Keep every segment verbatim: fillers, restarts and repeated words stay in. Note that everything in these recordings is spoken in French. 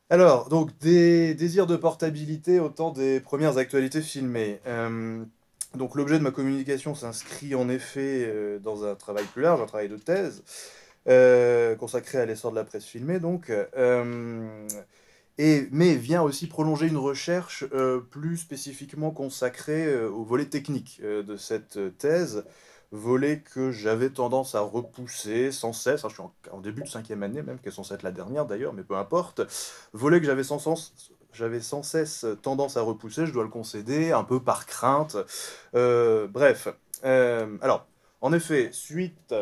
Alors, donc, des désirs de portabilité au temps des premières actualités filmées. Euh, donc, l'objet de ma communication s'inscrit en effet euh, dans un travail plus large, un travail de thèse, euh, consacré à l'essor de la presse filmée, donc, euh, et, mais vient aussi prolonger une recherche euh, plus spécifiquement consacrée euh, au volet technique euh, de cette euh, thèse, volet que j'avais tendance à repousser sans cesse. Hein, je suis en, en début de cinquième année même, qui est censée être la dernière d'ailleurs, mais peu importe. Volet que j'avais sans sens. J'avais sans cesse tendance à repousser, je dois le concéder, un peu par crainte. Euh, bref. Euh, alors, en effet, suite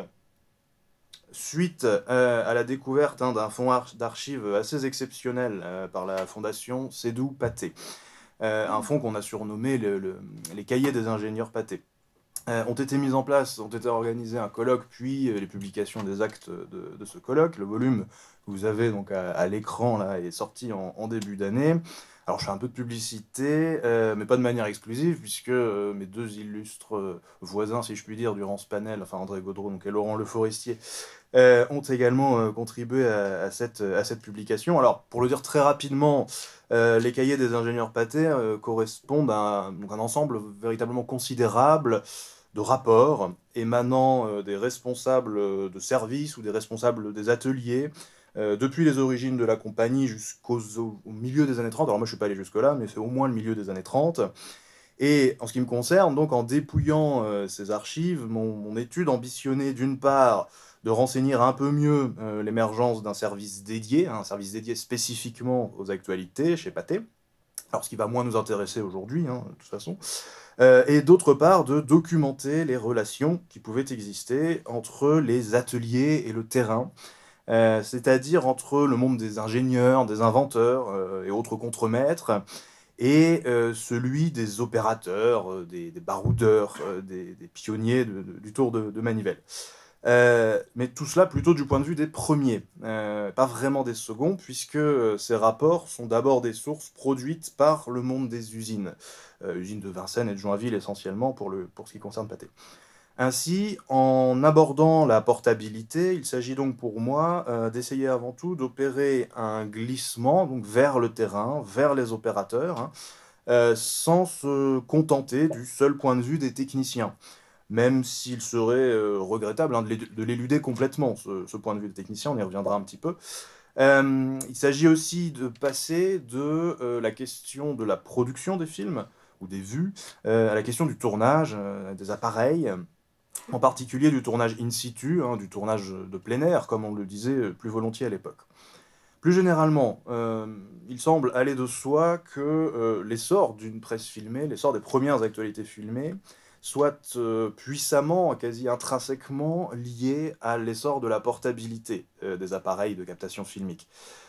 Suite euh, à la découverte hein, d'un fonds ar- d'archives assez exceptionnel euh, par la fondation Sédou-Pathé, euh, un fonds qu'on a surnommé le- le- les cahiers des ingénieurs Pathé, euh, ont été mis en place, ont été organisés un colloque, puis euh, les publications des actes de, de ce colloque. Le volume que vous avez donc à, à l'écran là est sorti en, en début d'année. Alors je fais un peu de publicité, euh, mais pas de manière exclusive, puisque euh, mes deux illustres euh, voisins, si je puis dire, durant ce panel, enfin André Gaudreau donc, et Laurent Le Forestier, euh, ont également euh, contribué à, à cette, à cette publication. Alors, pour le dire très rapidement, euh, les cahiers des ingénieurs Pathé euh, correspondent à un, donc un ensemble véritablement considérable de rapports émanant euh, des responsables de services ou des responsables des ateliers, euh, depuis les origines de la compagnie jusqu'au au milieu des années trente. Alors moi je ne suis pas allé jusque-là, mais c'est au moins le milieu des années trente. Et en ce qui me concerne, donc en dépouillant euh, ces archives, mon, mon étude ambitionnait d'une part de renseigner un peu mieux euh, l'émergence d'un service dédié, un service dédié spécifiquement aux actualités chez Pathé, alors ce qui va moins nous intéresser aujourd'hui, hein, de toute façon, euh, et d'autre part de documenter les relations qui pouvaient exister entre les ateliers et le terrain, euh, c'est-à-dire entre le monde des ingénieurs, des inventeurs euh, et autres contremaîtres, et euh, celui des opérateurs, euh, des, des baroudeurs, euh, des, des pionniers de- de- du tour de, de manivelle. Euh, mais tout cela plutôt du point de vue des premiers, euh, pas vraiment des seconds, puisque euh, ces rapports sont d'abord des sources produites par le monde des usines, euh, usines de Vincennes et de Joinville essentiellement pour, le, pour ce qui concerne Pathé. Ainsi, en abordant la portabilité, il s'agit donc pour moi euh, d'essayer avant tout d'opérer un glissement donc vers le terrain, vers les opérateurs, hein, euh, sans se contenter du seul point de vue des techniciens, même s'il serait euh, regrettable hein, de l'éluder complètement, ce, ce, point de vue des techniciens, on y reviendra un petit peu. Euh, il s'agit aussi de passer de euh, la question de la production des films, ou des vues, euh, à la question du tournage, euh, des appareils, en particulier du tournage in situ, hein, du tournage de plein air, comme on le disait plus volontiers à l'époque. Plus généralement, euh, il semble aller de soi que euh, l'essor d'une presse filmée, l'essor des premières actualités filmées, soit euh, puissamment, quasi intrinsèquement lié à l'essor de la portabilité euh, des appareils de captation filmique.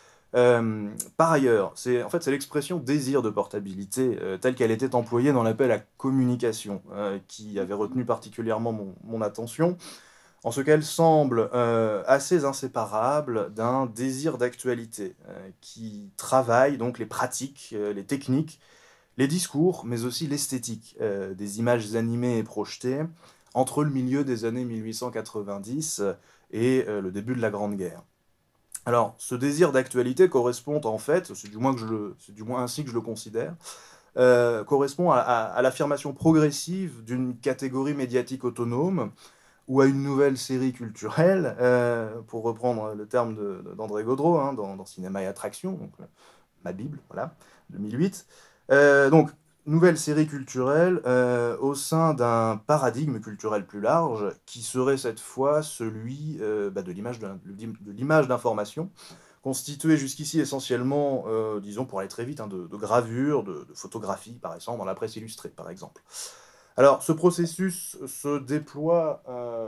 Euh, par ailleurs, c'est en fait c'est l'expression désir de portabilité euh, telle qu'elle était employée dans l'appel à communication euh, qui avait retenu particulièrement mon, mon attention en ce qu'elle semble euh, assez inséparable d'un désir d'actualité euh, qui travaille donc les pratiques, euh, les techniques, les discours, mais aussi l'esthétique euh, des images animées et projetées entre le milieu des années mille huit cent quatre-vingt-dix et euh, le début de la Grande Guerre. Alors, ce désir d'actualité correspond en fait, c'est du moins que je le, c'est du moins ainsi que je le considère, euh, correspond à, à- à l'affirmation progressive d'une catégorie médiatique autonome ou à une nouvelle série culturelle, euh, pour reprendre le terme de- de- d'André Gaudreau hein, dans, dans Cinéma et Attraction, donc euh, ma Bible, voilà, deux mille huit. Euh, donc, nouvelle série culturelle euh, au sein d'un paradigme culturel plus large qui serait cette fois celui euh, bah, de l'image de, de l'image d'information, constituée jusqu'ici essentiellement, euh, disons pour aller très vite, hein, de, de gravures, de, de photographies, par exemple, dans la presse illustrée, par exemple. Alors, ce processus se déploie euh,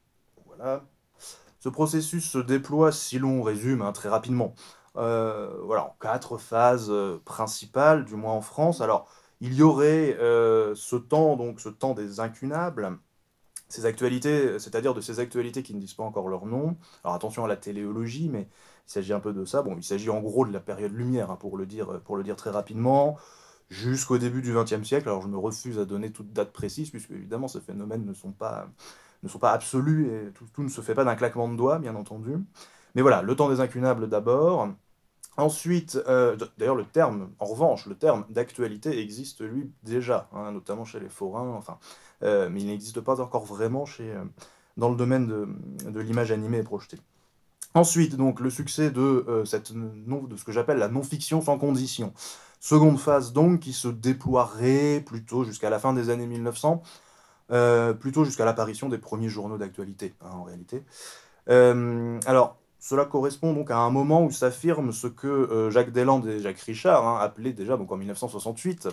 voilà. Ce processus se déploie, si l'on résume hein, très rapidement, euh, voilà, en quatre phases euh, principales, du moins en France. Alors, il y aurait euh, ce temps, donc ce temps des incunables, ces actualités, c'est-à-dire de ces actualités qui ne disent pas encore leur nom. Alors attention à la téléologie, mais il s'agit un peu de ça. Bon, il s'agit en gros de la période lumière, hein, pour le dire, pour le dire très rapidement, jusqu'au début du vingtième siècle. Alors je me refuse à donner toute date précise, puisque évidemment ces phénomènes ne sont pas, ne sont pas absolus et tout, tout ne se fait pas d'un claquement de doigts, bien entendu. Mais voilà, le temps des incunables d'abord. Ensuite, euh, d'ailleurs, le terme, en revanche, le terme d'actualité existe, lui, déjà, hein, notamment chez les forains, enfin, euh, mais il n'existe pas encore vraiment chez, euh, dans le domaine de, de l'image animée et projetée. Ensuite, donc, le succès de, euh, cette non, de ce que j'appelle la non-fiction sans condition. Seconde phase, donc, qui se déploierait plutôt jusqu'à la fin des années mille neuf cents, euh, plutôt jusqu'à l'apparition des premiers journaux d'actualité, hein, en réalité. Euh, alors, cela correspond donc à un moment où s'affirme ce que euh, Jacques Deslandes et Jacques Richard hein, appelaient déjà donc en mille neuf cent soixante-huit,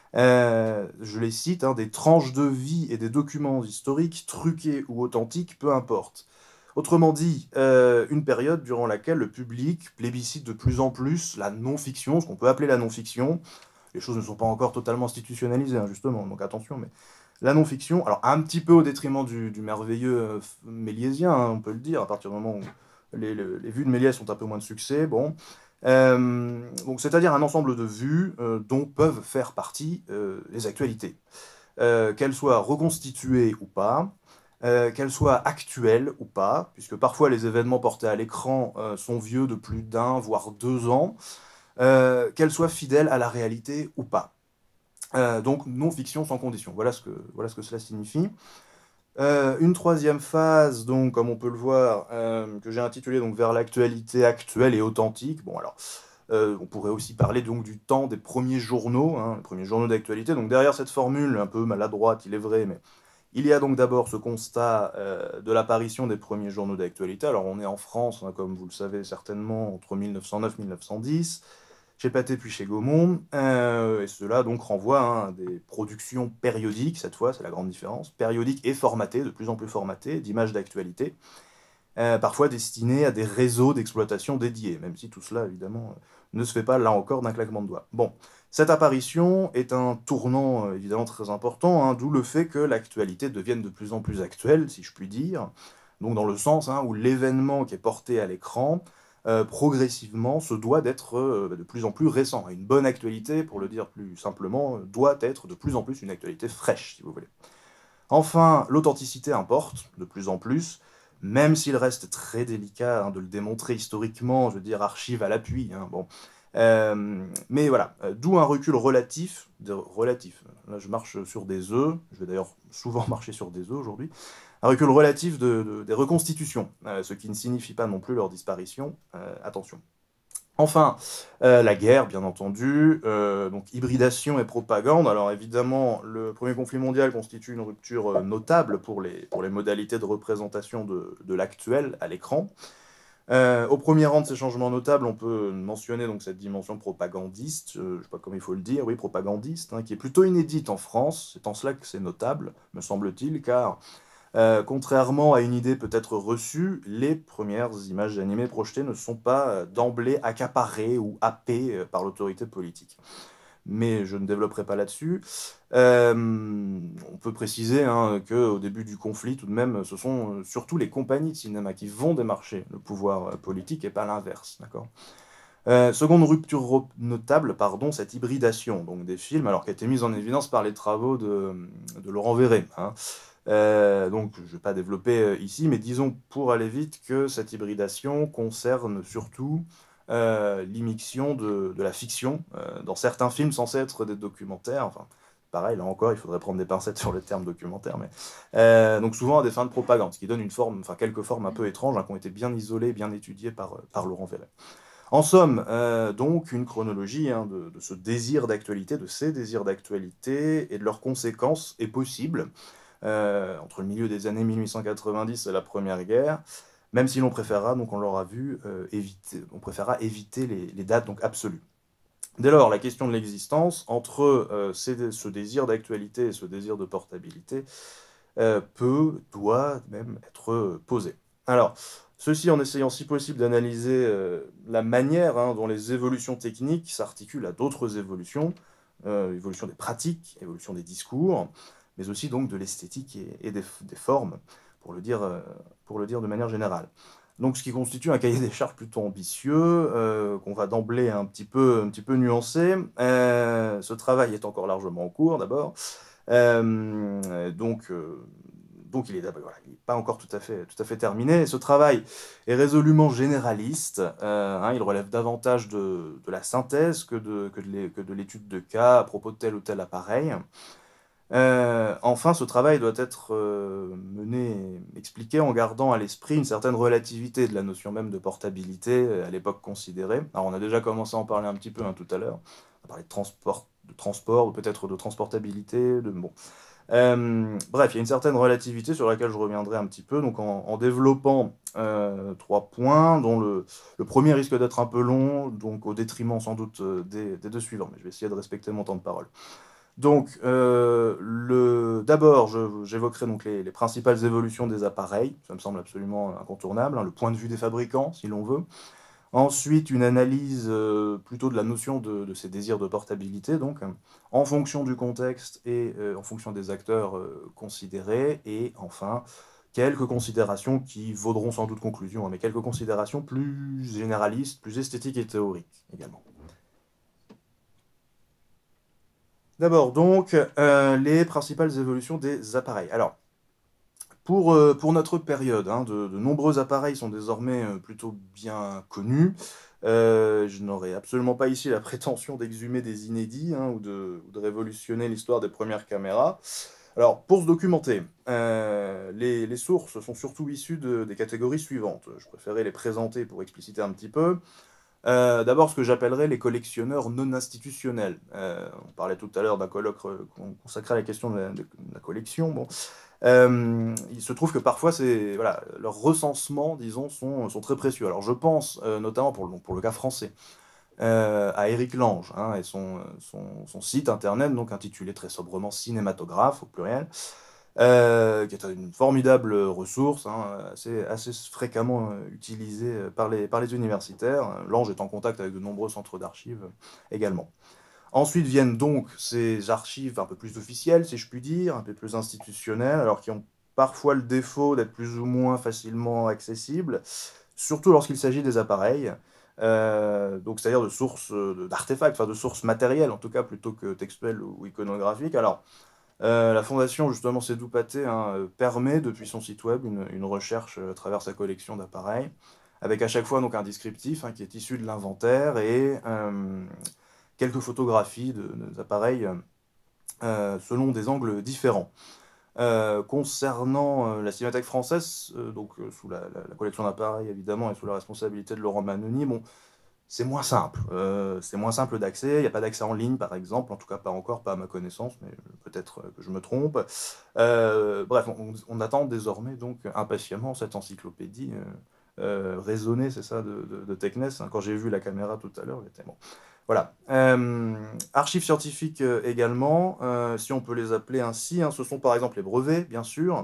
euh, je les cite, hein, des tranches de vie et des documents historiques, truqués ou authentiques, peu importe. Autrement dit, euh, une période durant laquelle le public plébiscite de plus en plus la non-fiction, ce qu'on peut appeler la non-fiction. Les choses ne sont pas encore totalement institutionnalisées, hein, justement, donc attention, mais la non-fiction, alors un petit peu au détriment du, du merveilleux euh, mélésien, hein, on peut le dire, à partir du moment où les, les- les vues de Méliès ont un peu moins de succès, bon. Euh, donc c'est-à-dire un ensemble de vues euh, dont peuvent faire partie euh, les actualités. Euh, qu'elles soient reconstituées ou pas, euh, qu'elles soient actuelles ou pas, puisque parfois les événements portés à l'écran euh, sont vieux de plus d'un, voire deux ans, euh, qu'elles soient fidèles à la réalité ou pas. Euh, donc non-fiction sans condition. Voilà ce que, voilà ce que cela signifie. Euh, une troisième phase, donc, comme on peut le voir, euh, que j'ai intitulée donc, Vers l'actualité actuelle et authentique. Bon, alors, euh, on pourrait aussi parler donc du temps des premiers journaux, hein, les premiers journaux d'actualité. Donc derrière cette formule, un peu maladroite, il est vrai, mais il y a donc d'abord ce constat euh, de l'apparition des premiers journaux d'actualité. Alors on est en France, hein, comme vous le savez certainement, entre mille neuf cent neuf et mille neuf cent dix chez Pathé puis chez Gaumont, euh, et cela donc renvoie hein, à des productions périodiques, cette fois, c'est la grande différence, périodiques et formatées, de plus en plus formatées, d'images d'actualité, euh, parfois destinées à des réseaux d'exploitation dédiés, même si tout cela, évidemment, euh, ne se fait pas, là encore, d'un claquement de doigts. Bon, cette apparition est un tournant, euh, évidemment, très important, hein, d'où le fait que l'actualité devienne de plus en plus actuelle, si je puis dire, donc dans le sens hein, où l'événement qui est porté à l'écran, euh, progressivement, se doit d'être euh, de plus en plus récent. Une bonne actualité, pour le dire plus simplement, euh, doit être de plus en plus une actualité fraîche, si vous voulez. Enfin, l'authenticité importe de plus en plus, même s'il reste très délicat hein, de le démontrer historiquement, je veux dire archive à l'appui. Hein, bon. Euh, mais voilà, euh, d'où un recul relatif, de, relatif. Là, je marche sur des œufs, je vais d'ailleurs souvent marcher sur des œufs aujourd'hui. Un recul relatif de, de- des reconstitutions, euh, ce qui ne signifie pas non plus leur disparition. Euh, attention. Enfin, euh, la guerre, bien entendu, euh, donc hybridation et propagande. Alors évidemment, le premier conflit mondial constitue une rupture euh, notable pour les, pour les modalités de représentation de, de l'actuel à l'écran. Euh, au premier rang de ces changements notables, on peut mentionner donc cette dimension propagandiste, euh, je ne sais pas comment il faut le dire, oui, propagandiste, hein, qui est plutôt inédite en France. C'est en cela que c'est notable, me semble-t-il, car euh, contrairement à une idée peut-être reçue, les premières images animées projetées ne sont pas euh, d'emblée accaparées ou happées euh, par l'autorité politique. Mais je ne développerai pas là-dessus. Euh, on peut préciser hein, qu'au début du conflit, tout de même, ce sont euh, surtout les compagnies de cinéma qui vont démarcher le pouvoir euh, politique et pas l'inverse. D'accord. Euh, seconde rupture notable, pardon, cette hybridation donc des films, alors qui a été mise en évidence par les travaux de, de Laurent Verret. Hein. Euh, donc, je ne vais pas développer euh, ici, mais disons pour aller vite que cette hybridation concerne surtout euh, l'immixtion de, de la fiction euh, dans certains films censés être des documentaires. Enfin, pareil, là encore, il faudrait prendre des pincettes sur le terme documentaire, mais euh, donc souvent à des fins de propagande, ce qui donne une forme, enfin quelques formes un peu étranges hein, qui ont été bien isolées, bien étudiées par, euh, par Laurent Verret. En somme, euh, donc une chronologie hein, de, de ce désir d'actualité, de ces désirs d'actualité et de leurs conséquences est possible euh, entre le milieu des années mille huit cent quatre-vingt-dix et la Première Guerre, même si l'on préférera, donc on l'aura vu, euh, éviter, on préférera éviter les, les dates donc absolues. Dès lors, la question de l'existence entre euh, ces- ce désir d'actualité et ce désir de portabilité euh, peut, doit même être euh, posée. Alors, ceci en essayant si possible d'analyser euh, la manière hein, dont les évolutions techniques s'articulent à d'autres évolutions, euh, évolution des pratiques, évolution des discours, mais aussi donc de l'esthétique et, et des, des formes, pour le dire, euh, pour le dire de manière générale. Donc, ce qui constitue un cahier des charges plutôt ambitieux, euh, qu'on va d'emblée un petit peu, un petit peu nuancer. Euh, ce travail est encore largement en cours, d'abord. Euh, donc, euh, donc il est, voilà, il est pas encore tout à fait, tout à fait terminé. Et ce travail est résolument généraliste, euh, hein, il relève davantage de, de la synthèse que de, que de l'é- que de l'étude de cas à propos de tel ou tel appareil. Euh, enfin, ce travail doit être euh, mené, expliqué en gardant à l'esprit une certaine relativité de la notion même de portabilité euh, à l'époque considérée. Alors, on a déjà commencé à en parler un petit peu hein, tout à l'heure. On a parlé de transport, de transport ou peut-être de transportabilité. De, bon. Euh, bref, il y a une certaine relativité sur laquelle je reviendrai un petit peu, donc en, en développant euh, trois points, dont le, le premier risque d'être un peu long, donc au détriment sans doute euh, des, des deux suivants, mais je vais essayer de respecter mon temps de parole. Donc, euh, le... d'abord, je- j'évoquerai donc les, les principales évolutions des appareils, ça me semble absolument incontournable, hein, le point de vue des fabricants, si l'on veut. Ensuite, une analyse euh, plutôt de la notion de, de ces désirs de portabilité, donc, euh, en fonction du contexte et euh, en fonction des acteurs euh, considérés. Et enfin, quelques considérations qui vaudront sans doute conclusion, hein, mais quelques considérations plus généralistes, plus esthétiques et théoriques également. D'abord, donc, euh, les principales évolutions des appareils. Alors, pour, euh, pour notre période, hein, de, de nombreux appareils sont désormais euh, plutôt bien connus. Euh, je n'aurai absolument pas ici la prétention d'exhumer des inédits hein, ou, de, ou de révolutionner l'histoire des premières caméras. Alors, pour se documenter, euh, les, les sources sont surtout issues de- des catégories suivantes. Je préférais les présenter pour expliciter un petit peu. Euh, d'abord, ce que j'appellerais les collectionneurs non institutionnels. Euh, on parlait tout à l'heure d'un colloque euh, con- consacré à la question de la, de la collection. Bon. Euh, il se trouve que parfois, c'est, voilà, leurs recensements, disons, sont, sont très précieux. Alors, je pense, euh, notamment pour le, pour le cas français, euh, à Éric Lange hein, et son, son, son site internet, donc intitulé très sobrement Cinématographe, au pluriel, euh, qui est une formidable ressource, hein, assez, assez fréquemment euh, utilisée euh, par les, par les universitaires. Lange est en contact avec de nombreux centres d'archives euh, également. Ensuite viennent donc ces archives un peu plus officielles, si je puis dire, un peu plus institutionnelles, alors qui ont parfois le défaut d'être plus ou moins facilement accessibles, surtout lorsqu'il s'agit des appareils, euh, donc c'est-à-dire de sources, euh, d'artefacts, enfin de sources matérielles en tout cas, plutôt que textuelles ou iconographiques. Alors, euh, la fondation, justement, C'est Pathé, hein, euh, permet, depuis son site web, une, une recherche euh, à travers sa collection d'appareils, avec à chaque fois donc, un descriptif hein, qui est issu de l'inventaire et euh, quelques photographies de- d'appareils euh, selon des angles différents. Euh, concernant euh, la Cinémathèque française, euh, donc euh, sous la, la- la collection d'appareils évidemment et sous la responsabilité de Laurent Manoni, bon, c'est moins simple. Euh, c'est moins simple d'accès. Il n'y a pas d'accès en ligne, par exemple. En tout cas, pas encore, pas à ma connaissance, mais peut-être euh, que je me trompe. Euh, bref, on, on attend désormais donc impatiemment cette encyclopédie euh, euh, raisonnée, c'est ça, de, de, de Tecnes. Quand j'ai vu la caméra tout à l'heure, j'étais bon. Voilà. Euh, archives scientifiques euh, également, euh, si on peut les appeler ainsi, hein, ce sont par exemple les brevets, bien sûr.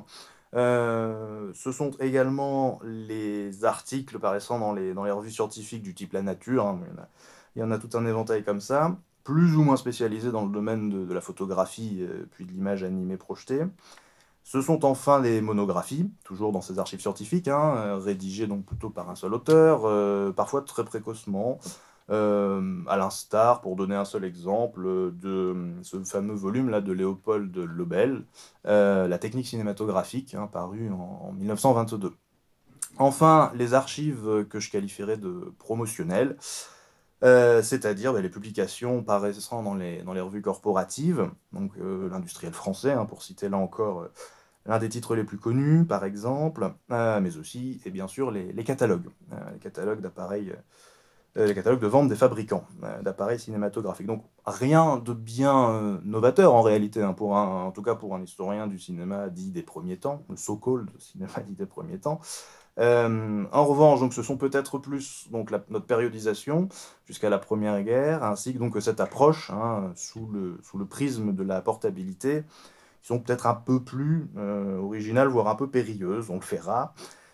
Euh, ce sont également les articles paraissant dans les, dans les revues scientifiques du type La Nature, hein, il y en a, il y en a tout un éventail comme ça, plus ou moins spécialisés dans le domaine de, de la photographie, euh, puis de l'image animée projetée. Ce sont enfin les monographies, toujours dans ces archives scientifiques, hein, euh, rédigées donc plutôt par un seul auteur, euh, parfois très précocement, euh, à l'instar, pour donner un seul exemple, de euh, ce fameux volume-là de Léopold Lebel, euh, La technique cinématographique, hein, paru en, en mille neuf cent vingt-deux. Enfin, les archives que je qualifierais de promotionnelles, euh, c'est-à-dire bah, les publications paraissant dans les, dans les revues corporatives, donc euh, l'industriel français, hein, pour citer là encore euh, l'un des titres les plus connus, par exemple, euh, mais aussi, et bien sûr, les, les catalogues, euh, les catalogues d'appareils, euh, les catalogues de vente des fabricants euh, d'appareils cinématographiques. Donc rien de bien euh, novateur en réalité, hein, pour un, en tout cas pour un historien du cinéma dit des premiers temps, le so-called cinéma dit des premiers temps. Euh, en revanche, donc, ce sont peut-être plus donc, la- notre périodisation jusqu'à la Première Guerre, ainsi que donc, cette approche hein, sous le, sous le prisme de la portabilité, qui sont peut-être un peu plus euh, originales, voire un peu périlleuses, on le fera.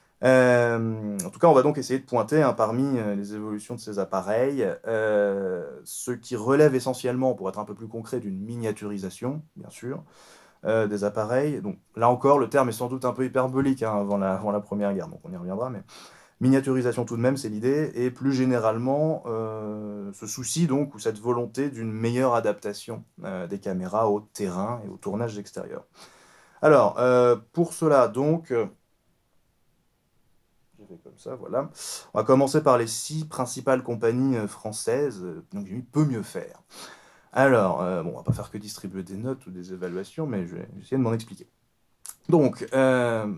Euh, en tout cas, on va donc essayer de pointer hein, parmi euh, les évolutions de ces appareils, euh, ce qui relève essentiellement, pour être un peu plus concret, d'une miniaturisation, bien sûr, euh, des appareils. Donc là encore, le terme est sans doute un peu hyperbolique hein, avant la, avant la Première Guerre, donc on y reviendra, mais miniaturisation tout de même, c'est l'idée, et plus généralement, euh, ce souci donc, ou cette volonté d'une meilleure adaptation euh, des caméras au terrain et au tournage extérieur. Alors, euh, pour cela, donc, euh, je vais comme ça, voilà. On va commencer par les six principales compagnies euh, françaises, euh, donc j'ai mis peut mieux faire. Alors, euh, bon, on va pas faire que distribuer des notes ou des évaluations, mais je vais essayer de m'en expliquer. Donc, euh,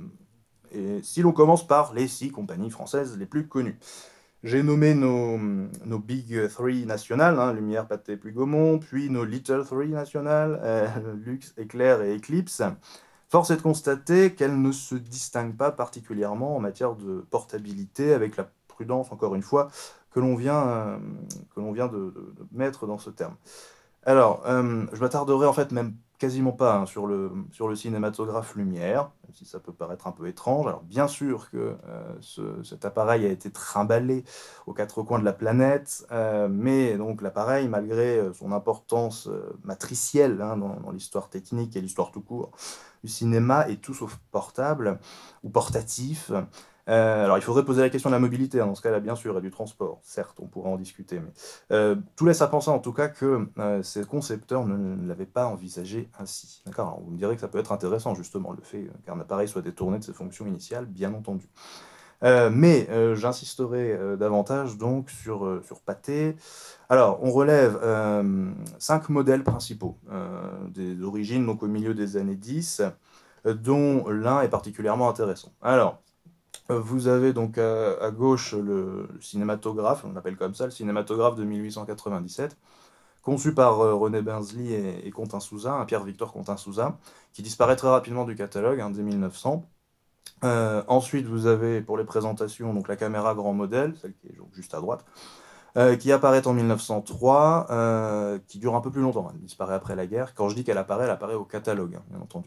et si l'on commence par les six compagnies françaises les plus connues. J'ai nommé nos, nos Big Three nationales, hein, Lumière, Pathé, puis Gaumont, puis nos Little Three nationales, euh, Lux, Éclair et Eclipse. Force est de constater qu'elles ne se distinguent pas particulièrement en matière de portabilité, avec la prudence, encore une fois, que l'on vient, euh, que l'on vient de, de- de mettre dans ce terme. Alors, euh, je m'attarderai en fait même quasiment pas hein, sur le, sur le cinématographe Lumière, même si ça peut paraître un peu étrange. Alors, bien sûr que euh, ce- cet appareil a été trimballé aux quatre coins de la planète, euh, mais donc l'appareil, malgré euh, son importance euh, matricielle hein, dans, dans l'histoire technique et l'histoire tout court du cinéma, est tout sauf portable ou portatif. Euh, alors, il faudrait poser la question de la mobilité, hein, dans ce cas-là, bien sûr, et du transport. Certes, on pourra en discuter, mais euh, tout laisse à penser en tout cas que euh, ces concepteurs ne, ne l'avaient pas envisagé ainsi. D'accord? Alors, vous me direz que ça peut être intéressant, justement, le fait qu'un appareil soit détourné de ses fonctions initiales, bien entendu. Euh, mais euh, j'insisterai euh, davantage donc sur, euh, sur Pathé. Alors, on relève euh, cinq modèles principaux, euh, des origines donc au milieu des années dix, euh, dont l'un est particulièrement intéressant. Alors, euh, vous avez donc à, à gauche le, le cinématographe, on l'appelle comme ça, le cinématographe de mille huit cent quatre-vingt-dix-sept, conçu par euh, René Bensley et, et Quentin Souza, un Pierre-Victor Quentin Souza, qui disparaît très rapidement du catalogue hein, dès mille neuf cents. Euh, ensuite, vous avez pour les présentations donc la caméra grand modèle, celle qui est donc juste à droite, euh, qui apparaît en mille neuf cent trois, euh, qui dure un peu plus longtemps, elle disparaît après la guerre. Quand je dis qu'elle apparaît, elle apparaît au catalogue, hein, bien entendu.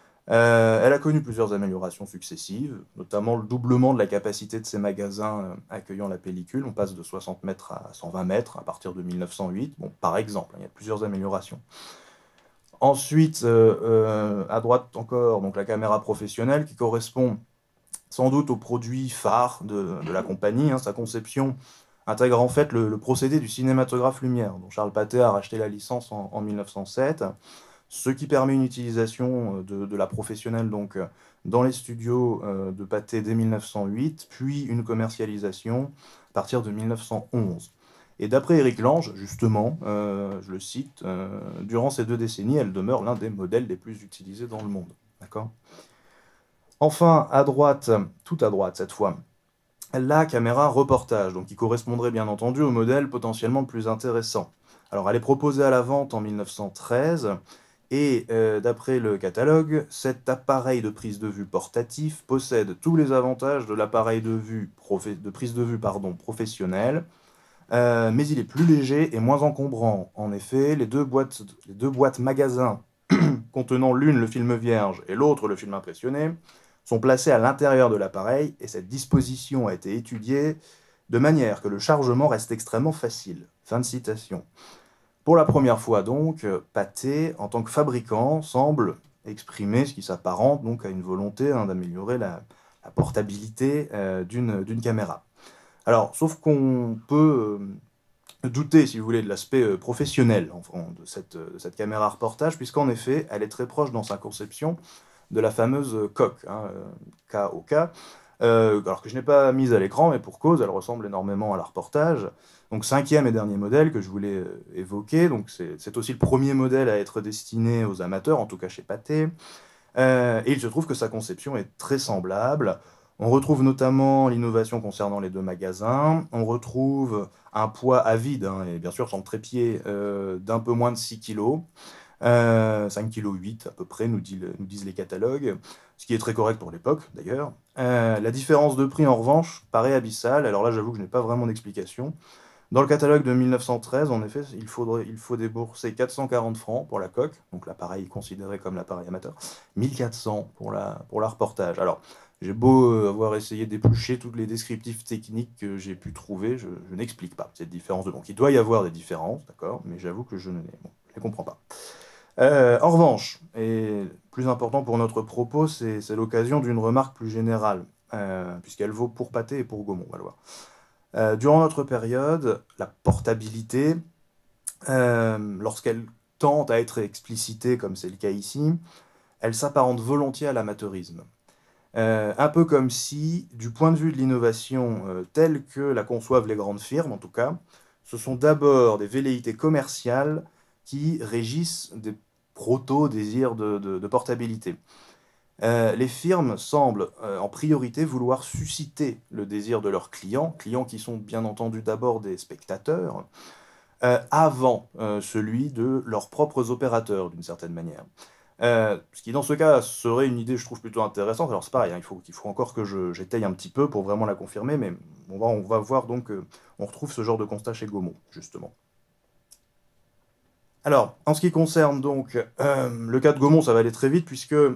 Euh, elle a connu plusieurs améliorations successives, notamment le doublement de la capacité de ses magasins euh, accueillant la pellicule. On passe de soixante mètres à cent vingt mètres à partir de mille neuf cent huit. Bon, par exemple, hein, il y a plusieurs améliorations. Ensuite, euh, euh, à droite encore, donc la caméra professionnelle qui correspond sans doute au produit phare de, de la compagnie. Hein. Sa conception intègre en fait le, le procédé du cinématographe lumière, dont Charles Pathé a racheté la licence en, en mille neuf cent sept, ce qui permet une utilisation euh, de, de la professionnelle donc, euh, dans les studios euh, de Pathé dès mille neuf cent huit, puis une commercialisation à partir de mille neuf cent onze. Et d'après Éric Lange, justement, euh, je le cite, euh, durant ces deux décennies, elle demeure l'un des modèles les plus utilisés dans le monde. D'accord? Enfin, à droite, tout à droite cette fois, la caméra reportage, donc qui correspondrait bien entendu au modèle potentiellement le plus intéressant. Alors, elle est proposée à la vente en mille neuf cent treize, et euh, d'après le catalogue, cet appareil de prise de vue portatif possède tous les avantages de l'appareil de, vue de prise de vue pardon, professionnel, euh, mais il est plus léger et moins encombrant. En effet, les deux boîtes, les deux boîtes magasins contenant l'une le film vierge et l'autre le film impressionné sont placées à l'intérieur de l'appareil, et cette disposition a été étudiée de manière que le chargement reste extrêmement facile. Fin de citation. Pour la première fois donc, euh, Pathé, en tant que fabricant, semble exprimer ce qui s'apparente donc à une volonté hein, d'améliorer la, la portabilité euh, d'une d'une caméra. Alors, sauf qu'on peut euh, douter, si vous voulez, de l'aspect euh, professionnel enfin, de, cette, euh, de cette caméra reportage, puisqu'en effet, elle est très proche dans sa conception de la fameuse euh, coque, hein, euh, K O K, euh, alors que je n'ai pas mise à l'écran, mais pour cause, elle ressemble énormément à la reportage. Donc cinquième et dernier modèle que je voulais euh, évoquer, donc c'est c'est aussi le premier modèle à être destiné aux amateurs, en tout cas chez Pathé. Euh, et il se trouve que sa conception est très semblable. On retrouve notamment l'innovation concernant les deux magasins. On retrouve un poids à vide, hein, et bien sûr sans le trépied, euh, d'un peu moins de six kilos. Euh, cinq virgule huit kg à peu près, nous, dit le- nous disent les catalogues, ce qui est très correct pour l'époque d'ailleurs. Euh, la différence de prix en revanche paraît abyssale, alors là j'avoue que je n'ai pas vraiment d'explication. Dans le catalogue de mille neuf cent treize, en effet, il, faudrait, il faut débourser quatre cent quarante francs pour la coque, donc l'appareil considéré comme l'appareil amateur, mille quatre cents pour la, pour la reportage. Alors, j'ai beau euh, avoir essayé d'éplucher tous les descriptifs techniques que j'ai pu trouver, je, je n'explique pas cette différence de donc il doit y avoir des différences, d'accord, mais j'avoue que je ne les, bon, je les comprends pas. Euh, en revanche, et plus important pour notre propos, c'est c'est l'occasion d'une remarque plus générale, euh, puisqu'elle vaut pour Pathé et pour Gaumont, on va le voir. Euh, durant notre période, la portabilité, euh, lorsqu'elle tente à être explicitée, comme c'est le cas ici, elle s'apparente volontiers à l'amateurisme. Euh, un peu comme si, du point de vue de l'innovation euh, telle que la conçoivent les grandes firmes, en tout cas, ce sont d'abord des velléités commerciales qui régissent des proto-désirs de, de- de portabilité. Euh, les firmes semblent euh, en priorité vouloir susciter le désir de leurs clients, clients qui sont bien entendu d'abord des spectateurs, euh, avant euh, celui de leurs propres opérateurs, d'une certaine manière. Euh, ce qui, dans ce cas, serait une idée, je trouve, plutôt intéressante. Alors, c'est pareil, hein, il faut, il faut encore que je- j'étaye un petit peu pour vraiment la confirmer, mais on va, on va voir donc qu'on retrouve ce genre de constat chez Gaumont, justement. Alors, en ce qui concerne donc euh, le cas de Gaumont, ça va aller très vite, puisque euh,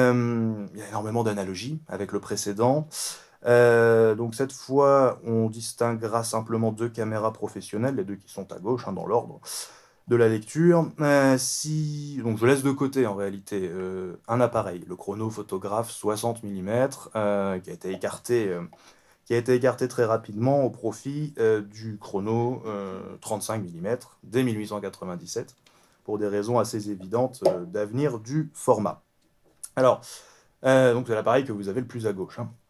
il y a énormément d'analogies avec le précédent. Euh, donc, cette fois, on distinguera simplement deux caméras professionnelles, les deux qui sont à gauche, hein, dans l'ordre de la lecture. Euh, si... Donc je laisse de côté en réalité euh, un appareil, le chronophotographe soixante millimètres, euh, qui a été écarté, euh, qui a été écarté très rapidement au profit euh, du chrono euh, trente-cinq millimètres dès mille huit cent quatre-vingt-dix-sept, pour des raisons assez évidentes euh, d'avenir du format. Alors, euh, donc c'est l'appareil que vous avez le plus à gauche, hein.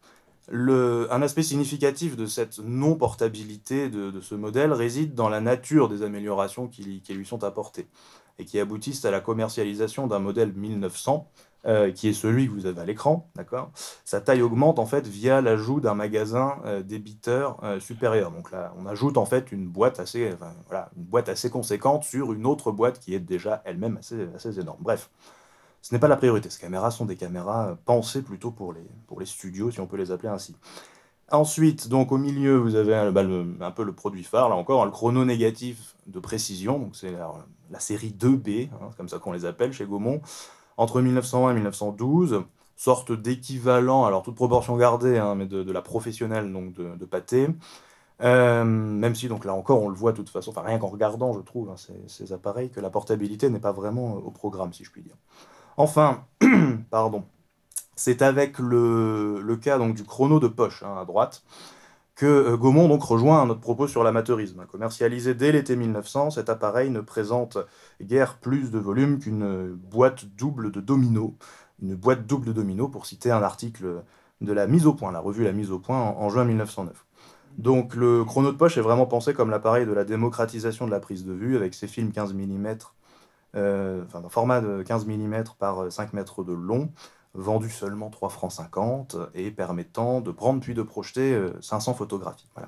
Le, un aspect significatif de cette non-portabilité de, de ce modèle réside dans la nature des améliorations qui, qui lui sont apportées et qui aboutissent à la commercialisation d'un modèle mille neuf cents, euh, qui est celui que vous avez à l'écran, d'accord. Sa taille augmente en fait via l'ajout d'un magasin euh, débiteur euh, supérieur. Donc là, on ajoute en fait une boîte assez, enfin, voilà, une boîte assez conséquente sur une autre boîte qui est déjà elle-même assez, assez énorme. Bref. Ce n'est pas la priorité. Ces caméras sont des caméras euh, pensées plutôt pour les, pour les studios, si on peut les appeler ainsi. Ensuite, donc au milieu, vous avez un, bah, le- un peu le produit phare, là encore, hein, le chrono négatif de précision. Donc c'est la, la série deux B, hein, comme ça qu'on les appelle chez Gaumont, entre mille neuf cent un et mille neuf cent douze, sorte d'équivalent, alors toute proportion gardée, hein, mais de, de la professionnelle, donc de, de Pathé. Euh, même si, donc là encore, on le voit de toute façon, enfin rien qu'en regardant, je trouve, hein, ces, ces appareils, que la portabilité n'est pas vraiment euh, au programme, si je puis dire. Enfin, pardon, c'est avec le, le cas donc, du chrono de poche, hein, à droite, que euh, Gaumont donc rejoint notre propos sur l'amateurisme. Commercialisé dès l'été mille neuf cents, cet appareil ne présente guère plus de volume qu'une boîte double de domino. Une boîte double de domino, pour citer un article de la mise au point, la revue La Mise au Point, en, en juin mille neuf cent neuf. Donc le chrono de poche est vraiment pensé comme l'appareil de la démocratisation de la prise de vue, avec ses films quinze millimètres, euh, enfin, d'un format de quinze millimètres par cinq mètres de long, vendu seulement trois francs cinquante et permettant de prendre puis de projeter euh, cinq cents photographies. Voilà.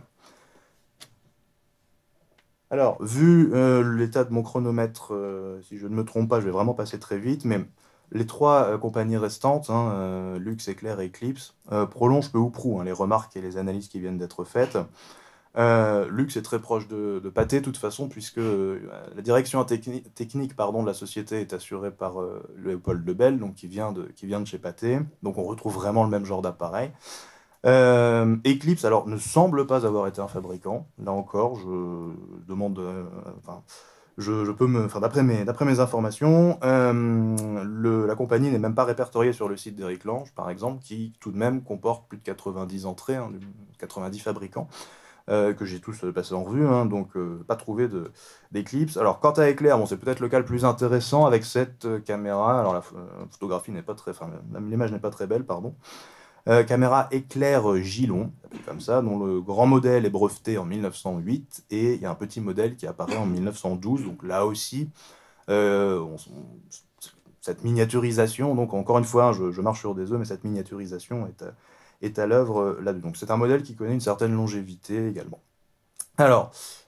Alors, vu euh, l'état de mon chronomètre, euh, si je ne me trompe pas, je vais vraiment passer très vite, mais les trois euh, compagnies restantes, hein, euh, Lux, Eclair et Eclipse, euh, prolongent peu ou prou, hein, les remarques et les analyses qui viennent d'être faites. Euh, Lux est très proche de, de Pathé, de toute façon, puisque euh, la direction techni- technique pardon, de la société est assurée par euh, Léopold Lebel, donc qui vient de, qui vient de chez Pathé. Donc on retrouve vraiment le même genre d'appareil. Euh, Eclipse, alors, ne semble pas avoir été un fabricant. Là encore, je demande. euh, enfin, je, je peux me. Enfin, d'après mes, d'après mes informations, euh, le- la compagnie n'est même pas répertoriée sur le site d'Eric Lange, par exemple, qui tout de même comporte plus de quatre-vingt-dix entrées, hein, quatre-vingt-dix fabricants euh, que j'ai tous euh, passé en revue, hein, donc euh, pas trouvé de- d'éclipse. Alors, quant à Éclair, bon, c'est peut-être le cas le plus intéressant avec cette euh, caméra. Alors, la ph- euh, photographie n'est pas très, enfin, même l'image n'est pas très belle, pardon. Euh, caméra Éclair euh, Gillon, appelée comme ça, dont le grand modèle est breveté en mille neuf cent huit et il y a un petit modèle qui apparaît en mille neuf cent douze. Donc là aussi, euh, on- on- cette miniaturisation, donc encore une fois, hein, je, je marche sur des œufs, mais cette miniaturisation est à, est à l'œuvre euh, là-dessus. Donc c'est un modèle qui connaît une certaine longévité également. Alors,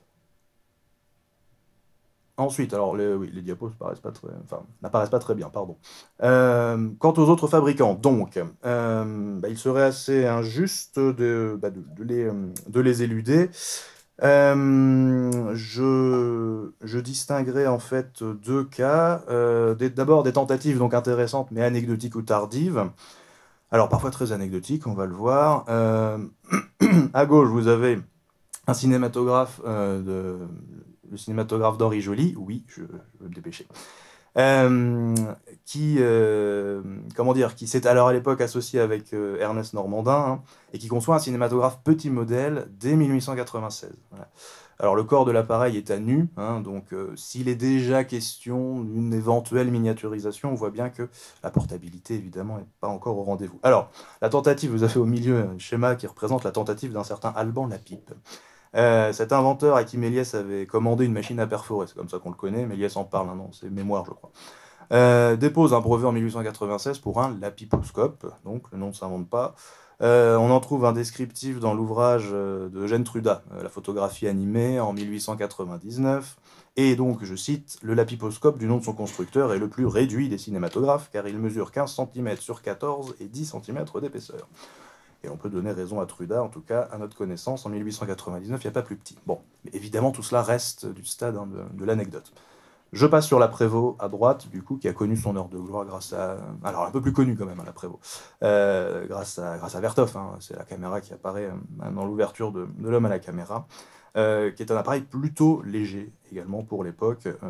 ensuite, alors les, oui, les diapos paraissent pas très, enfin, n'apparaissent pas très bien, pardon. Euh, quant aux autres fabricants, donc, euh, bah, il serait assez injuste de, bah, de, de les, euh, de les éluder. Euh, je, je distinguerai en fait deux cas. Euh, des- d'abord des tentatives donc intéressantes mais anecdotiques ou tardives. Alors parfois très anecdotiques, on va le voir. Euh, à gauche, vous avez un cinématographe, euh, de, le cinématographe d'Henri Joly, oui, je, je vais me dépêcher, euh, qui, euh, comment dire, qui s'est alors à l'époque associé avec euh, Ernest Normandin, hein, et qui conçoit un cinématographe petit modèle dès mille huit cent quatre-vingt-seize. Voilà. Alors le corps de l'appareil est à nu, hein, donc euh, s'il est déjà question d'une éventuelle miniaturisation, on voit bien que la portabilité évidemment n'est pas encore au rendez-vous. Alors, la tentative, vous avez au milieu un schéma qui représente la tentative d'un certain Alban Lapipe. Euh, cet inventeur à qui Méliès avait commandé une machine à perforer, c'est comme ça qu'on le connaît, Méliès en parle hein, dans ses mémoires je crois, euh, dépose un brevet en mille huit cent quatre-vingt-seize pour un lapiposcope, donc le nom ne s'invente pas. Euh, on en trouve un descriptif dans l'ouvrage euh, de Eugène Truda, euh, La photographie animée, en mille huit cent quatre-vingt-dix-neuf. Et donc, je cite, le lapiposcope du nom de son constructeur est le plus réduit des cinématographes, car il mesure quinze centimètres sur quatorze et dix centimètres d'épaisseur. Et on peut donner raison à Truda, en tout cas, à notre connaissance, en mille huit cent quatre-vingt-dix-neuf, il n'y a pas plus petit. Bon, mais évidemment, tout cela reste du stade hein, de, de l'anecdote. Je passe sur la Prévost à droite, du coup, qui a connu son heure de gloire grâce à. Alors, un peu plus connu quand même, hein, la Prévost. Euh, grâce, à, grâce à Vertov, hein, c'est la caméra qui apparaît euh, dans l'ouverture de, de L'Homme à la caméra, euh, qui est un appareil plutôt léger également pour l'époque. Euh,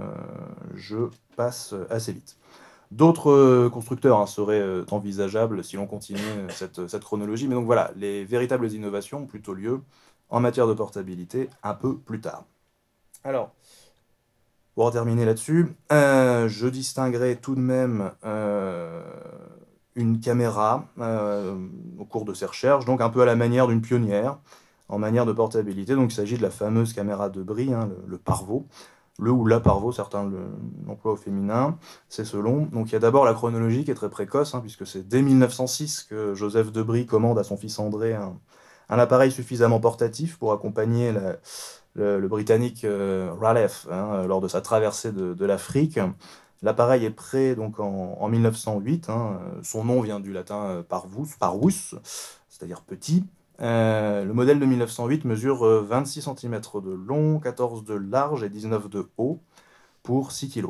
je passe assez vite. D'autres euh, constructeurs hein, seraient euh, envisageables si l'on continue euh, cette, cette chronologie, mais donc voilà, les véritables innovations ont plutôt lieu en matière de portabilité un peu plus tard. Alors, pour en terminer là-dessus, euh, je distinguerai tout de même euh, une caméra euh, au cours de ces recherches, donc un peu à la manière d'une pionnière en manière de portabilité. Donc il s'agit de la fameuse caméra de Brie, hein, le, le Parvot, le ou la Parvot, certains l'emploient au féminin, c'est selon. Donc il y a d'abord la chronologie qui est très précoce, hein, puisque c'est dès mille neuf cent six que Joseph de Brie commande à son fils André un, un appareil suffisamment portatif pour accompagner la, le, le Britannique euh, Raleigh hein, lors de sa traversée de, de l'Afrique. L'appareil est prêt donc en, en mille neuf cent huit. Hein, son nom vient du latin euh, parvus, parvus c'est-à-dire petit. Euh, le modèle de mille neuf cent huit mesure euh, vingt-six centimètres de long, quatorze de large et dix-neuf de haut pour six kilos.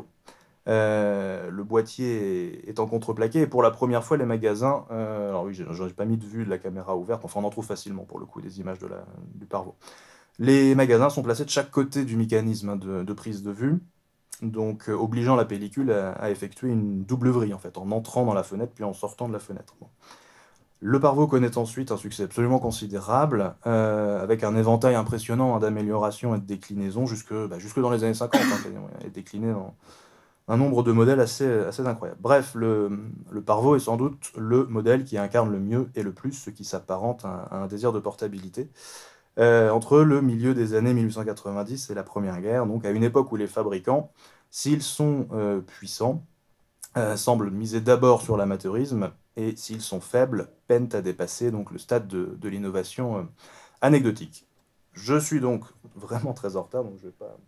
Euh, le boîtier est en contreplaqué et pour la première fois les magasins, euh, alors oui, j'aurais pas mis de vue de la caméra ouverte, enfin on en trouve facilement pour le coup des images de la, du Parvot. Les magasins sont placés de chaque côté du mécanisme hein, de, de, prise de vue, donc euh, obligeant la pellicule à, à, effectuer une double vrille en fait, en entrant dans la fenêtre puis en sortant de la fenêtre. Bon. Le Parvot connaît ensuite un succès absolument considérable, euh, avec un éventail impressionnant hein, d'améliorations et de déclinaisons jusque, bah, jusque dans les années cinquante, hein, et décliné dans un nombre de modèles assez, assez incroyable. Bref, le, le Parvot est sans doute le modèle qui incarne le mieux et le plus ce qui s'apparente à, à un désir de portabilité. Euh, entre le milieu des années mille huit cent quatre-vingt-dix et la Première Guerre, donc à une époque où les fabricants, s'ils sont euh, puissants, euh, semblent miser d'abord sur l'amateurisme, et s'ils sont faibles, peinent à dépasser donc, le stade de, de l'innovation euh, anecdotique. Je suis donc vraiment très en retard, donc je vais pas...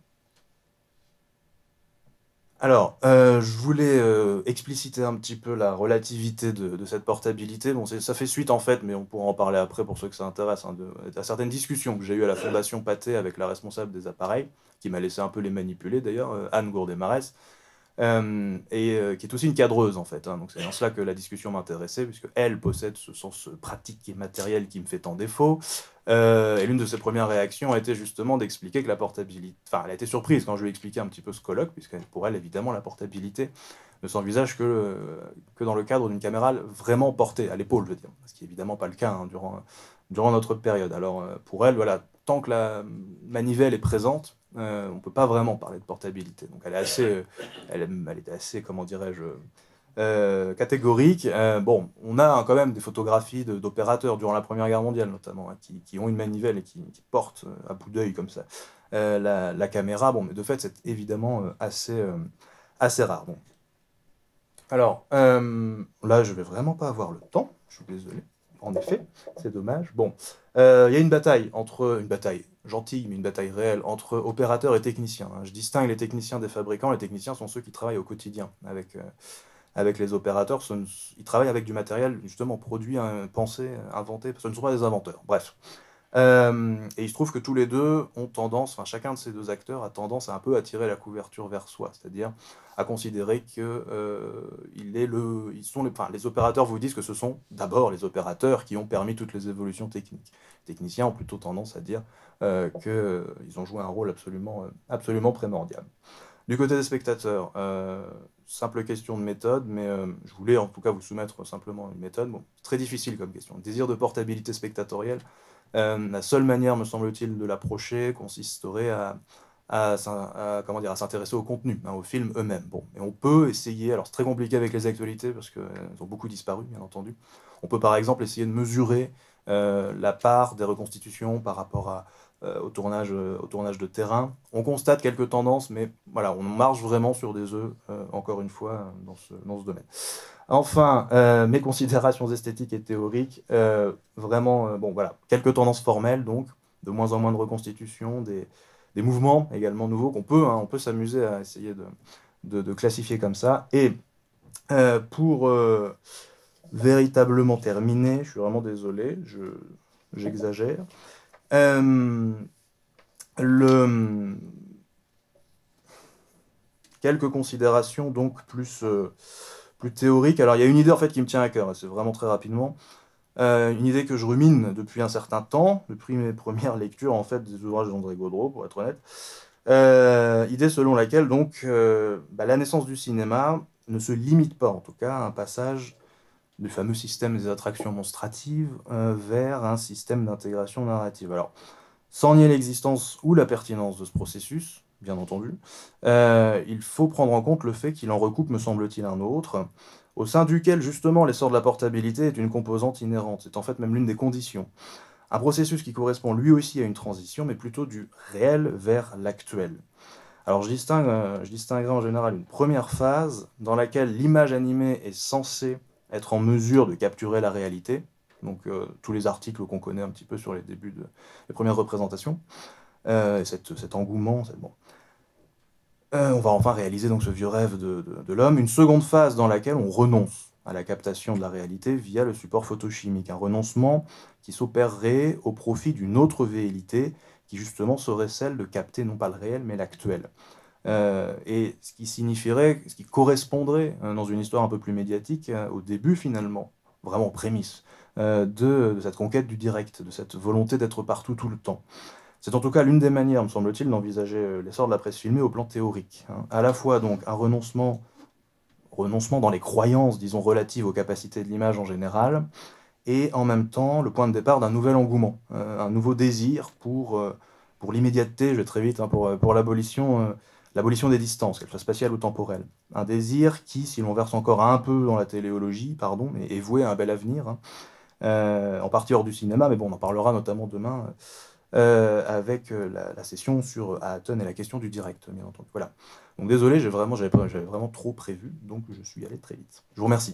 Alors, euh, je voulais euh, expliciter un petit peu la relativité de, de cette portabilité. Bon, ça fait suite en fait, mais on pourra en parler après pour ceux que ça intéresse, hein, de, à certaines discussions que j'ai eues à la Fondation Pathé avec la responsable des appareils, qui m'a laissé un peu les manipuler d'ailleurs, euh, Anne Gourdet-Marès, euh, et euh, qui est aussi une cadreuse en fait. Hein, donc c'est en cela que la discussion m'intéressait, puisque elle possède ce sens pratique et matériel qui me fait tant défaut. Euh, et l'une de ses premières réactions a été justement d'expliquer que la portabilité... Enfin, elle a été surprise quand je lui ai expliqué un petit peu ce colloque, puisque pour elle, évidemment, la portabilité ne s'envisage que, euh, que dans le cadre d'une caméra vraiment portée, à l'épaule, je veux dire. Ce qui n'est évidemment pas le cas hein, durant, durant notre période. Alors, euh, pour elle, voilà, tant que la manivelle est présente, euh, on ne peut pas vraiment parler de portabilité. Donc, elle est assez, euh, elle, elle est assez comment dirais-je, euh, catégorique. Euh, bon, on a hein, quand même des photographies de- d'opérateurs durant la Première Guerre mondiale, notamment, hein, qui, qui ont une manivelle et qui, qui portent euh, à bout d'œil comme ça euh, la, la caméra. Bon, mais de fait, c'est évidemment euh, assez, euh, assez rare. Bon. Alors, euh, là, je vais vraiment pas avoir le temps. Je suis désolé. En effet, c'est dommage. Bon, euh, il y a une bataille entre une bataille gentille, mais une bataille réelle entre opérateurs et techniciens. Hein. Je distingue les techniciens des fabricants. Les techniciens sont ceux qui travaillent au quotidien avec euh, avec les opérateurs. Ce ne- ils travaillent avec du matériel justement produit, hein, pensé, inventé. Ce ne sont pas des inventeurs. Bref. Euh, et il se trouve que tous les deux ont tendance, enfin chacun de ces deux acteurs a tendance à un peu attirer la couverture vers soi, c'est-à-dire à considérer que euh, il est le, ils sont les, enfin, les opérateurs vous disent que ce sont d'abord les opérateurs qui ont permis toutes les évolutions techniques. Les techniciens ont plutôt tendance à dire euh, qu'ils ont joué un rôle absolument, euh, absolument primordial. Du côté des spectateurs, euh, simple question de méthode, mais euh, je voulais en tout cas vous soumettre simplement une méthode. Bon, très difficile comme question. Désir de portabilité spectatorielle. Euh, la seule manière, me semble-t-il, de l'approcher consisterait à, à, à, comment dire, à s'intéresser au contenu, hein, aux films eux-mêmes. Bon, et on peut essayer, alors c'est très compliqué avec les actualités parce qu'elles ont beaucoup disparu, bien entendu. On peut par exemple essayer de mesurer euh, la part des reconstitutions par rapport à, euh, au, tournage, euh, au tournage de terrain. On constate quelques tendances, mais voilà, on marche vraiment sur des œufs, euh, encore une fois, dans ce, dans ce domaine. Enfin, euh, mes considérations esthétiques et théoriques, euh, vraiment, euh, bon voilà, quelques tendances formelles, donc, de moins en moins de reconstitutions, des, des mouvements également nouveaux qu'on peut, hein, on peut s'amuser à essayer de, de, de classifier comme ça. Et euh, pour euh, véritablement terminer, je suis vraiment désolé, je, j'exagère, euh, le, quelques considérations donc plus, euh, plus théoriques. Alors il y a une idée en fait qui me tient à cœur, c'est vraiment très rapidement. Euh, une idée que je rumine depuis un certain temps, depuis mes premières lectures en fait des ouvrages d'André Gaudreau, pour être honnête. Euh, idée selon laquelle donc euh, bah, la naissance du cinéma ne se limite pas en tout cas à un passage du fameux système des attractions monstratives euh, vers un système d'intégration narrative. Alors, sans nier l'existence ou la pertinence de ce processus, bien entendu, euh, il faut prendre en compte le fait qu'il en recoupe, me semble-t-il, un autre, au sein duquel justement l'essor de la portabilité est une composante inhérente. C'est en fait même l'une des conditions. Un processus qui correspond lui aussi à une transition, mais plutôt du réel vers l'actuel. Alors je distingue, euh, je distinguerai en général une première phase dans laquelle l'image animée est censée être en mesure de capturer la réalité, donc euh, tous les articles qu'on connaît un petit peu sur les débuts de, des premières représentations, euh, et cette, cet engouement, c'est bon. Euh, on va enfin réaliser donc ce vieux rêve de, de, de l'homme, une seconde phase dans laquelle on renonce à la captation de la réalité via le support photochimique, un renoncement qui s'opérerait au profit d'une autre véhilité qui justement serait celle de capter non pas le réel mais l'actuel. Euh, et ce qui signifierait, ce qui correspondrait euh, dans une histoire un peu plus médiatique euh, au début finalement, vraiment aux prémices, euh, de, de cette conquête du direct, de cette volonté d'être partout tout le temps. C'est en tout cas l'une des manières, me semble-t-il, d'envisager euh, l'essor de la presse filmée au plan théorique, hein. À la fois donc un renoncement, renoncement dans les croyances, disons, relatives aux capacités de l'image en général, et en même temps le point de départ d'un nouvel engouement, euh, un nouveau désir pour, euh, pour l'immédiateté, je vais très vite, hein, pour, pour l'abolition euh, l'abolition des distances, qu'elles soient spatiales ou temporelles. Un désir qui, si l'on verse encore un peu dans la téléologie, pardon, est, est voué à un bel avenir, hein, euh, en partie hors du cinéma, mais bon, on en parlera notamment demain euh, avec euh, la, la session sur Ahaton et la question du direct, bien entendu. Voilà. Donc désolé, j'ai vraiment, j'avais, j'avais vraiment trop prévu, donc je suis allé très vite. Je vous remercie.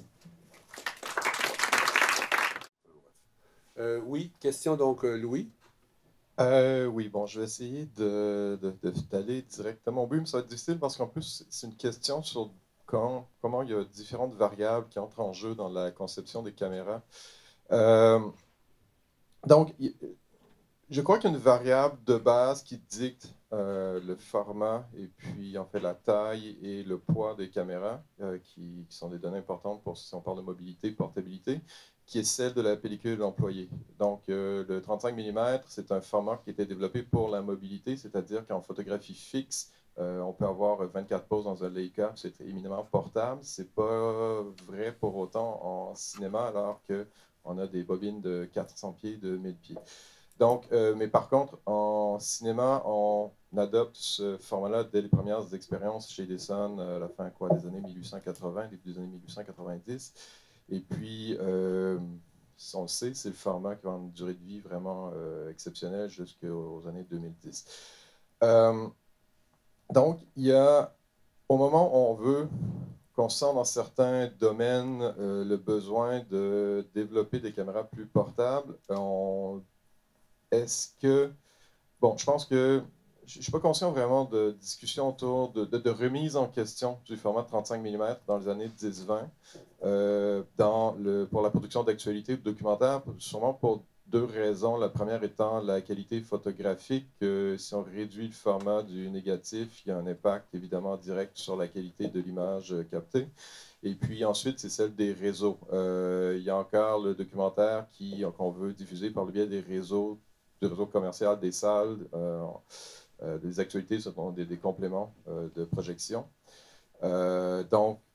Euh, oui, question donc, euh, Louis. Euh, oui, bon, je vais essayer de, de- de- d'aller directement au but, mais ça va être difficile parce qu'en plus, c'est une question sur quand, comment il y a différentes variables qui entrent en jeu dans la conception des caméras. Euh, donc, il- je crois qu'il y a une variable de base qui dicte euh, le format et puis en fait la taille et le poids des caméras, euh, qui, qui sont des données importantes pour si on parle de mobilité, portabilité, qui est celle de la pellicule employée. Donc euh, le trente-cinq millimètres, c'est un format qui a été développé pour la mobilité, c'est-à-dire qu'en photographie fixe, euh, on peut avoir vingt-quatre poses dans un Leica, c'est éminemment portable. C'est pas vrai pour autant en cinéma, alors qu'on a des bobines de quatre cents pieds, de mille pieds. Donc, euh, mais par contre, en cinéma, on adopte ce format-là dès les premières expériences chez Edison, à la fin quoi, des années mille huit cent quatre-vingts, début des années mille huit cent quatre-vingt-dix. Et puis, euh, on le sait, c'est le format qui a une durée de vie vraiment euh, exceptionnelle jusqu'aux années deux mille dix. Euh, donc, il y a, au moment où on veut qu'on sent dans certains domaines euh, le besoin de développer des caméras plus portables, on est-ce que, bon, je pense que je ne suis pas conscient vraiment de discussion autour de, de, de remise en question du format de trente-cinq millimètres dans les années dix vingt euh, dans le, pour la production d'actualité ou de documentaire, sûrement pour deux raisons. La première étant la qualité photographique. Euh, si on réduit le format du négatif, il y a un impact évidemment direct sur la qualité de l'image euh, captée. Et puis ensuite, c'est celle des réseaux. Euh, il y a encore le documentaire qui, qu'on veut diffuser par le biais des réseaux, du réseau commercial, des salles, euh, euh, des actualités, ce sont des, des compléments euh, de projection. Euh, donc,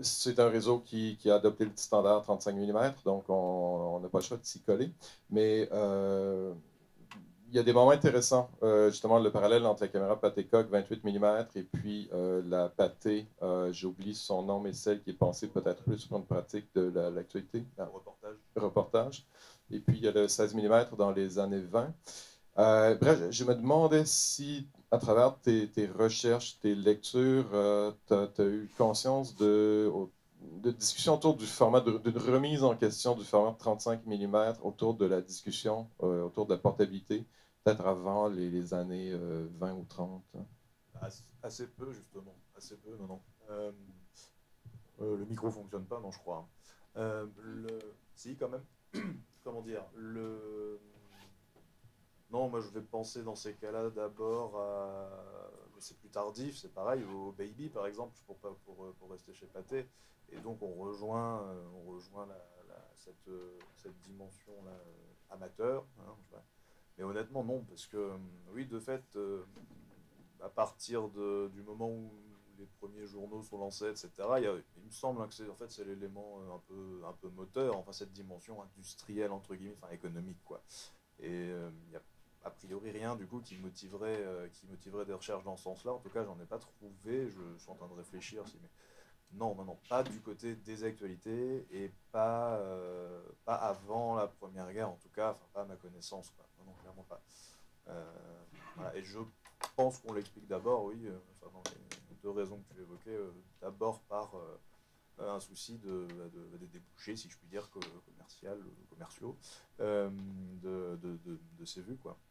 c'est un réseau qui, qui a adopté le standard trente-cinq millimètres, donc on n'a pas le choix de s'y coller. Mais euh, il y a des moments intéressants. Euh, justement, le parallèle entre la caméra Patécoque vingt-huit millimètres et puis euh, la Pathé, euh, j'oublie son nom, mais celle qui est pensée peut-être plus pour une pratique de l'actualité. La, reportage. reportage. Et puis il y a le seize millimètres dans les années vingt. Euh, bref, je me demandais si, à travers tes, tes recherches, tes lectures, euh, tu as eu conscience de, de discussions autour du format, d'une remise en question du format de trente-cinq millimètres autour de la discussion, euh, autour de la portabilité, peut-être avant les, les années euh, vingt ou trente. Assez, assez peu, justement. Assez peu, non, non. Euh, euh, le micro fonctionne pas, non, je crois. Euh, le... Si, quand même. Comment dire le... Non, moi je vais penser dans ces cas-là d'abord à. C'est plus tardif, c'est pareil, au Baby par exemple, pour, pour, pour rester chez Pathé. Et donc on rejoint, on rejoint la, la, cette, cette dimension-là amateur. Hein, mais honnêtement, non, parce que, oui, de fait, à partir de, du moment où les premiers journaux sont lancés, et cetera, il, y a, il me semble que c'est en fait, c'est l'élément un peu, un peu moteur, enfin cette dimension industrielle, entre guillemets, enfin économique, quoi. Et euh, il n'y a a priori rien du coup qui motiverait, euh, qui motiverait des recherches dans ce sens-là. En tout cas, j'en ai pas trouvé. Je suis en train de réfléchir. Si, mais non, non, non, pas du côté des actualités et pas, euh, pas avant la Première Guerre, en tout cas, enfin pas à ma connaissance, quoi. Non, non, clairement pas. Euh, voilà. Et je pense qu'on l'explique d'abord, oui, euh, enfin, dans les deux raisons que tu évoquais, euh, d'abord par euh, un souci de, de, de débouchés, si je puis dire, commercial, commerciaux, euh, de, de, de, de ces vues, quoi.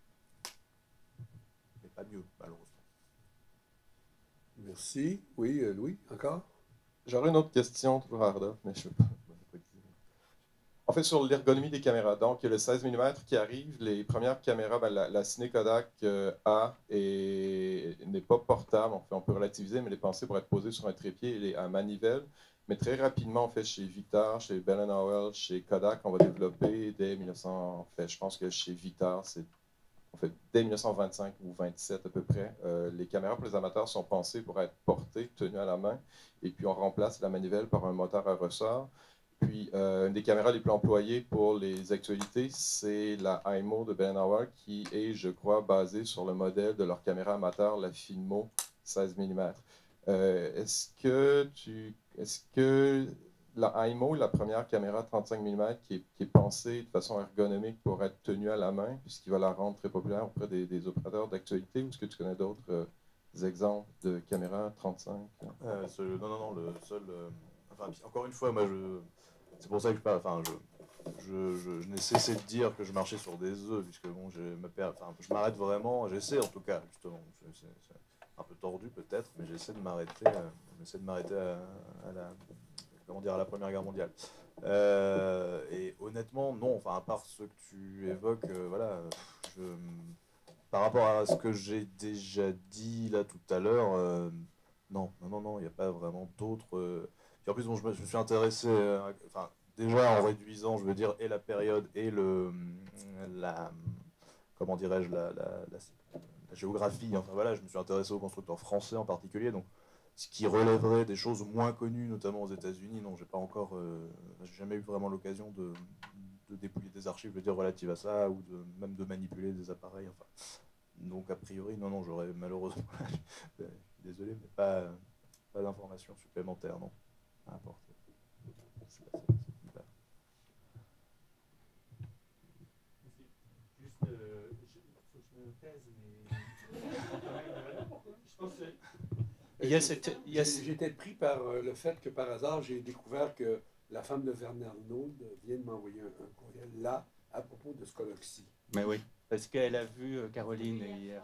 Mais pas mieux, malheureusement. Merci. Oui, euh, Louis, encore? J'aurais une autre question, toujours Arda, mais je ne peux pas. En fait, sur l'ergonomie des caméras, donc il y a le seize millimètres qui arrive, les premières caméras, ben, la, la Ciné Kodak euh, A n'est pas portable, en fait, on peut relativiser, mais elle est pensée pour être posée sur un trépied, elle est à manivelle. Mais très rapidement, en fait, chez Vitar, chez Bell and Howell, chez Kodak, on va développer dès mille neuf cents, en fait, je pense que chez Vitar, c'est en fait, dès mille neuf cent vingt-cinq ou vingt-sept à peu près, euh, les caméras pour les amateurs sont pensées pour être portées, tenues à la main, et puis on remplace la manivelle par un moteur à ressort. Puis, euh, une des caméras les plus employées pour les actualités, c'est la I M O de Bell and Howell, qui est, je crois, basée sur le modèle de leur caméra amateur, la Filmo seize millimètres. Euh, est-ce que tu, est-ce que la I M O, la première caméra trente-cinq millimètres, qui est, qui est pensée de façon ergonomique pour être tenue à la main, puisqu'il va la rendre très populaire auprès des, des opérateurs d'actualité, ou est-ce que tu connais d'autres euh, exemples de caméras trente-cinq? Euh, ce, non, non, non, le seul. Euh, enfin, encore une fois, moi, je. C'est pour ça que je parle. Enfin, je. Je, je, je n'ai cessé de dire que je marchais sur des œufs, puisque bon, je m'arrête vraiment, j'essaie en tout cas, justement, c'est un peu tordu peut-être, mais j'essaie de m'arrêter euh, j'essaie de m'arrêter à, à la, comment dire, à la Première Guerre mondiale. Euh, et honnêtement, non, enfin, à part ce que tu évoques, euh, voilà, je, par rapport à ce que j'ai déjà dit là tout à l'heure, euh, non, non, non, non, il n'y a pas vraiment d'autres. Euh... Puis en plus, bon, je, me, je me suis intéressé, euh, enfin, déjà en réduisant, je veux dire, et la période et le, la, comment dirais-je, la, la, la, la géographie. Enfin voilà, je me suis intéressé aux constructeurs français en particulier, donc ce qui relèverait des choses moins connues, notamment aux États-Unis. Non, j'ai pas encore, euh, j'ai jamais eu vraiment l'occasion de, de dépouiller des archives, je veux dire, relatives à ça, ou de, même de manipuler des appareils. Enfin, donc a priori, non, non, j'aurais malheureusement, désolé, mais pas, pas d'informations supplémentaires, non, à apporter. Juste, euh, il faut que je me taise, mais je pense que il y a cette, il y a... J'étais pris par le fait que par hasard, j'ai découvert que la femme de Werner Arnauld vient de m'envoyer un, un courriel là à propos de Scoloxy. Mais oui, parce qu'elle a vu Caroline hier.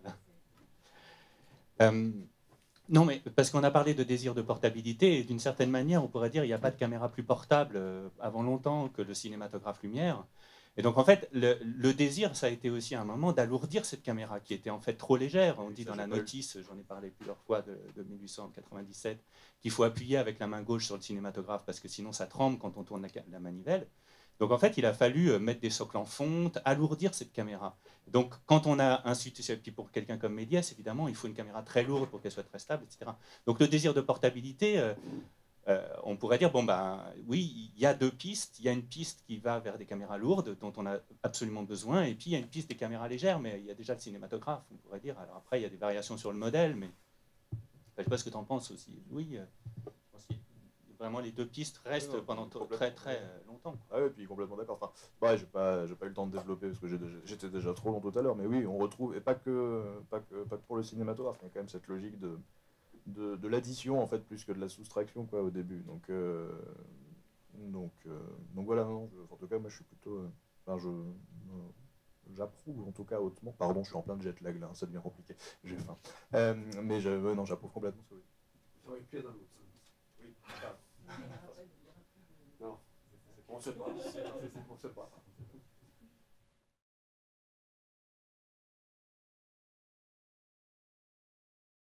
Euh, non, mais parce qu'on a parlé de désir de portabilité, et d'une certaine manière, on pourrait dire qu'il n'y a pas de caméra plus portable avant longtemps que le cinématographe lumière. Et donc, en fait, le, le désir, ça a été aussi un moment d'alourdir cette caméra, qui était en fait trop légère. On dit dans la notice, j'en ai parlé plusieurs fois, de, de mille huit cent quatre-vingt-dix-sept, qu'il faut appuyer avec la main gauche sur le cinématographe, parce que sinon ça tremble quand on tourne la, la manivelle. Donc, en fait, il a fallu mettre des socles en fonte, alourdir cette caméra. Donc, quand on a un puis pour quelqu'un comme Méliès, évidemment, il faut une caméra très lourde pour qu'elle soit très stable, et cetera. Donc, le désir de portabilité... Euh, euh, on pourrait dire, bon ben oui, il y a deux pistes. Il y a une piste qui va vers des caméras lourdes, dont on a absolument besoin, et puis il y a une piste des caméras légères, mais il y a déjà le cinématographe, on pourrait dire. Alors après, il y a des variations sur le modèle, mais je ne sais pas ce que tu en penses aussi. Oui, euh, je pense que vraiment les deux pistes restent non, pendant très très euh, longtemps. Ah oui, puis complètement d'accord. Enfin, ouais, j'ai pas, j'ai pas eu le temps de développer parce que j'ai déjà- j'étais déjà trop long tout à l'heure. Mais oui, on retrouve, et pas que, pas que, pas que pour le cinématographe, il y a quand même cette logique de, de, de l'addition en fait plus que de la soustraction quoi au début. Donc, euh, donc, euh, donc voilà. Non, je- en tout cas, moi, je suis plutôt, euh, enfin, je, euh, j'approuve en tout cas hautement. Pardon, je suis en plein de jet lag là, hein, ça devient compliqué. J'ai faim. Euh, mais je, ouais, non, j'approuve complètement ce que vous dites. Ça va être pire dans l'autre sens. Oui. Non, on ne sait pas. On ne sait pas.